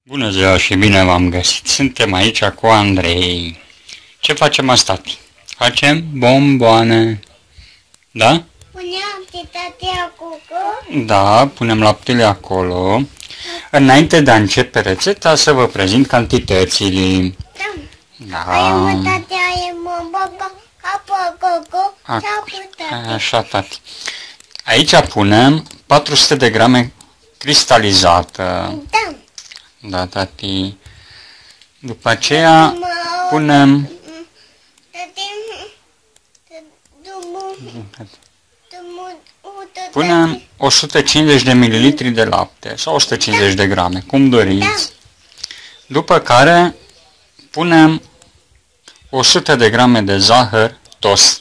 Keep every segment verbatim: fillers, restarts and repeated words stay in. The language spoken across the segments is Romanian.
Bună ziua și bine v-am găsit! Suntem aici cu Andrei. Ce facem asta? Facem bomboane. Da? Punem lapte acolo? Da, punem laptele acolo. Înainte de a începe rețeta, să vă prezint cantitățile. Da. Da. Ai o tate, ai o baba, apă, coco, A- Așa, tati. Aici punem patru sute de grame cristalizată. Da. Da, tati. După aceea punem... Punem o sută cincizeci de mililitri de lapte sau o sută cincizeci de grame, cum doriți. După care punem o sută de grame de zahăr tost.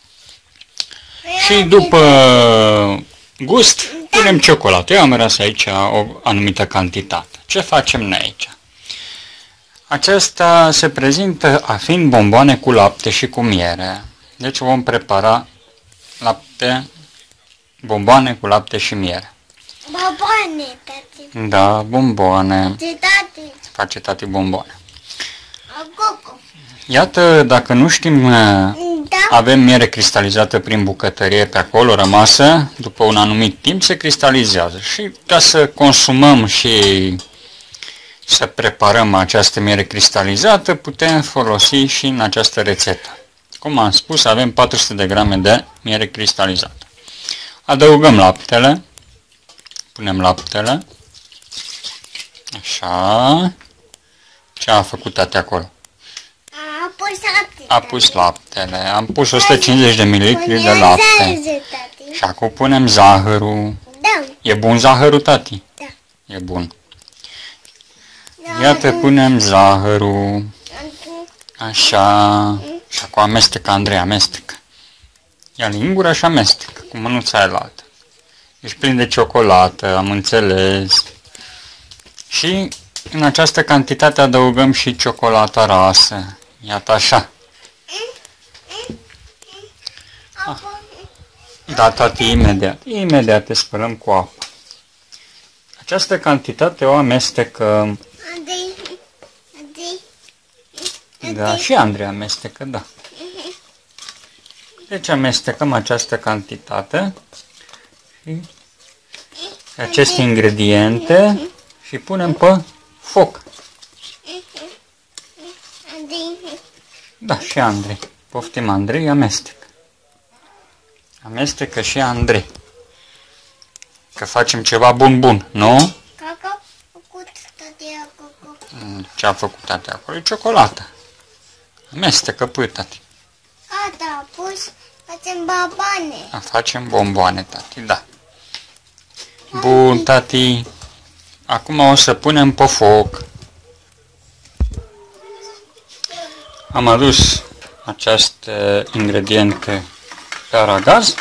Și după gust punem ciocolată. Eu am răs aici o anumită cantitate. Ce facem noi aici? Aceasta se prezintă a fiind bomboane cu lapte și cu miere. Deci vom prepara lapte, bomboane cu lapte și miere. Bomboane, tati. Da, bomboane. Tati. Face tati bomboane. Coco. Iată, dacă nu știm, Da. avem miere cristalizată prin bucătărie pe acolo rămasă, după un anumit timp se cristalizează. Și ca să consumăm și să preparăm această miere cristalizată, putem folosi și în această rețetă. Cum am spus, avem patru sute de grame de miere cristalizată. Adăugăm laptele, punem laptele, așa, ce a făcut tati acolo? A pus lapte. A pus laptele, am pus o sută cincizeci de mililitri de lapte. Tati. Și acum punem zahărul. Da. E bun zahărul, tati? Da. E bun. Iată, punem zahărul. Așa. Și acum amestecă, Andrei, amestecă. Ia lingura și amestecă, cu mânuța aia la altă. Deci prinde ciocolată, am înțeles. Și în această cantitate adăugăm și ciocolata rasă. Iată așa. Ah. Da, tati, imediat. Imediat te spălăm cu apă. Această cantitate o amestecăm. Andrei. Andrei. Da, și Andrei amestecă, da. Deci amestecăm această cantitate și aceste ingrediente și punem pe foc. Andrei. Da, și Andrei. Poftim, Andrei, amestec. Amestecă și Andrei. Că facem ceva bun-bun, nu? Caca, făcut tati coco. Ce a făcut tati acolo? E ciocolată. Amestecă, pui, tati. Gata, a pus, facem babane. A, facem bomboane, tati, da. Bun, tati. Acum o să punem pe foc. Am adus aceste ingrediente pe aragaz.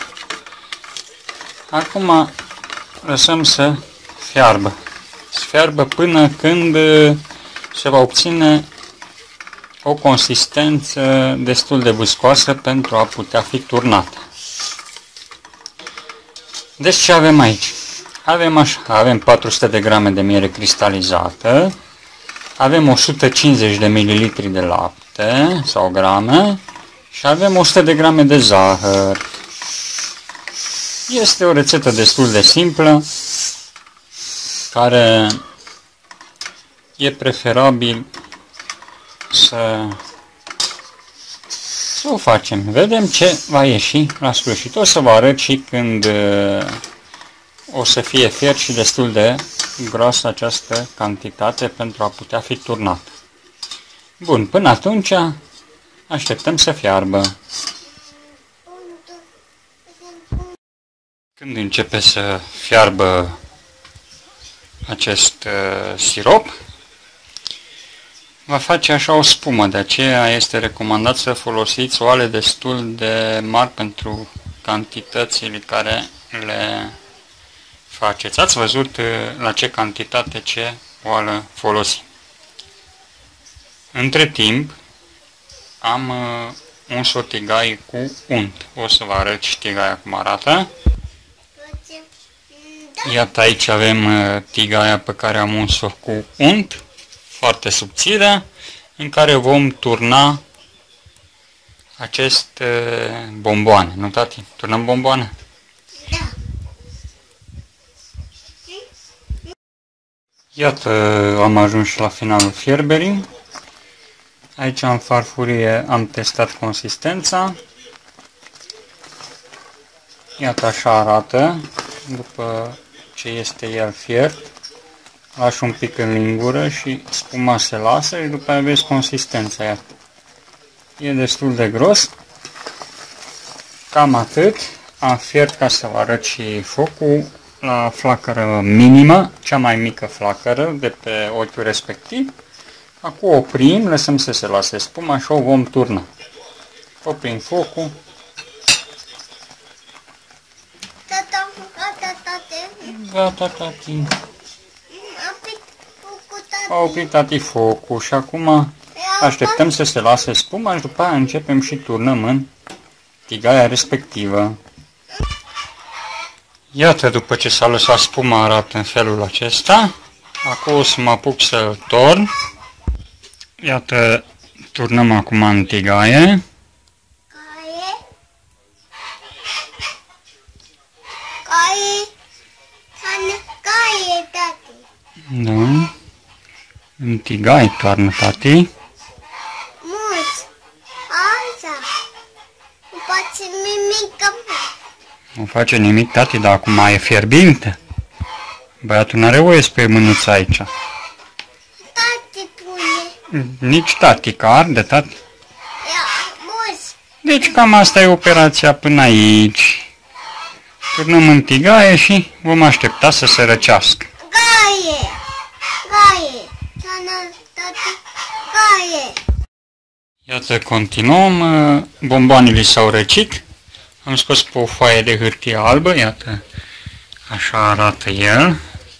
Acum lăsăm să fiarbă. Să fiarbă până când se va obține o consistență destul de viscoasă pentru a putea fi turnată. Deci ce avem aici? Avem așa, avem patru sute de grame de miere cristalizată, avem o sută cincizeci de mililitri de lapte sau grame și avem o sută de grame de zahăr. Este o rețetă destul de simplă, care e preferabil să, să o facem. Vedem ce va ieși la sfârșit. O să vă arăt și când o să fie fiert și destul de groasă această cantitate pentru a putea fi turnată. Bun, până atunci așteptăm să fiarbă. Când începe să fiarbă acest uh, sirop, va face așa o spumă, de aceea este recomandat să folosiți oale destul de mari pentru cantitățile care le faceți. Ați văzut uh, la ce cantitate ce oală folosim. Între timp am uh, uns o tigaie cu unt. O să vă arăt și tigaia cum arată. Iată, aici avem uh, tigaia pe care am uns-o cu unt foarte subțire în care vom turna aceste bomboane. Nu, tati? Turnăm bomboane? Da. Iată, am ajuns și la finalul fierberii. Aici în farfurie am testat consistența. Iată așa arată, după ce este el fiert. Lași un pic în lingură și spuma se lasă și după aia vezi consistența. Iată. E destul de gros. Cam atât. Am fiert, ca să vă arăt și focul, la flacără minimă, cea mai mică flacără de pe ochiul respectiv. Acum oprim, lăsăm să se lase spuma și o vom turna. Oprim focul. Tata, gata, tate. Gata, tati. A oprit focul, A oprit tati focul și acum așteptăm să se lase spuma și după aia începem și turnăm în tigaia respectivă. Iată, după ce s-a lăsat spuma, arată în felul acesta. Acum o să mă apuc să torn. Iată, turnăm acum în tigaie. Caie. Caie. Caie, tati. Da. În tigaie toarnă tati. Mus. Așa. Îmi face mimică. Nu face nimic tati, dar acum e fierbinte. Băiatul n-are voie să pe mânuța aici. Tati pune. Nici tati, că arde tati. Ia, mus. Deci cam asta e operația până aici. Turnăm în tigaie și vom aștepta să se răcească. Caie. Caie. Tana, tati. Caie. Iată, continuăm. Bomboanele s-au răcit. Am scos pe o foaie de hârtie albă, iată, așa arată el.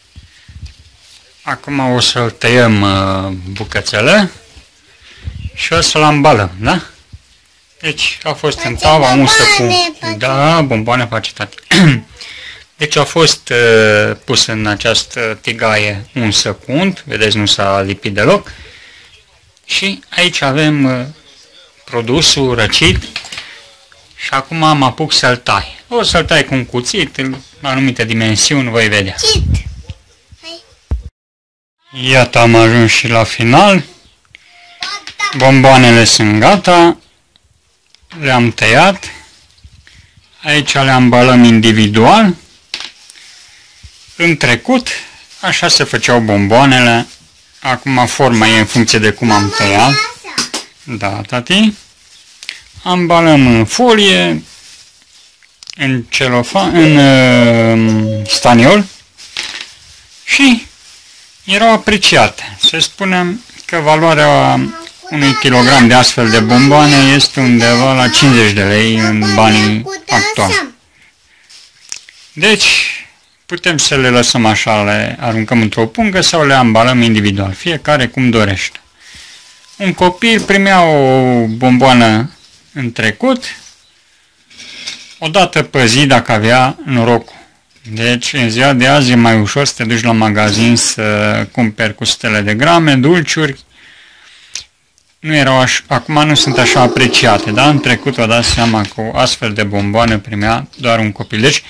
Acum o să-l tăiem bucățele și o să-l ambalăm, da? Deci a fost în tava unsă cu... Da, bomboane face tati. Deci a fost uh, pus în această tigaie unsă cu unt, vedeți, nu s-a lipit deloc. Și aici avem uh, produsul răcit. Și acum mă apuc să-l tai. O să-l tai cu un cuțit, în anumite dimensiuni, voi vedea. Cit. Iată, am ajuns și la final. Bomboanele sunt gata. Le-am tăiat. Aici le ambalăm individual. În trecut, așa se făceau bomboanele. Acum forma e în funcție de cum am tăiat. Da, tati. Ambalăm în folie, în celofan, în uh, staniol și erau apreciate. Să spunem că valoarea unui kilogram de astfel de bomboane este undeva la cincizeci de lei în banii actuali. Deci putem să le lăsăm așa, le aruncăm într-o pungă sau le ambalăm individual, fiecare cum dorește. Un copil primea o bomboană în trecut, o dată pe zi dacă avea norocul. Deci în ziua de azi e mai ușor să te duci la magazin să cumperi cu sutele de grame, dulciuri. Nu erau așa, acum nu sunt așa apreciate, dar în trecut vă dați seama că o astfel de bomboană primea doar un copil. Deci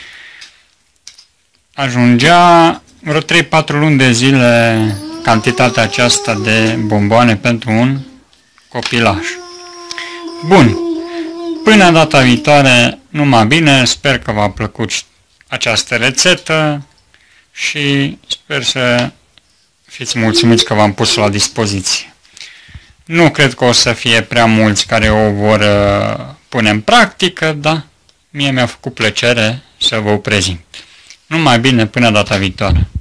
ajungea vreo trei patru luni de zile cantitatea aceasta de bomboane pentru un copilaj. Bun. Până data viitoare, numai bine, sper că v-a plăcut această rețetă și sper să fiți mulțumiți că v-am pus la dispoziție. Nu cred că o să fie prea mulți care o vor pune în practică, dar mie mi-a făcut plăcere să vă o prezint. Numai bine, până data viitoare!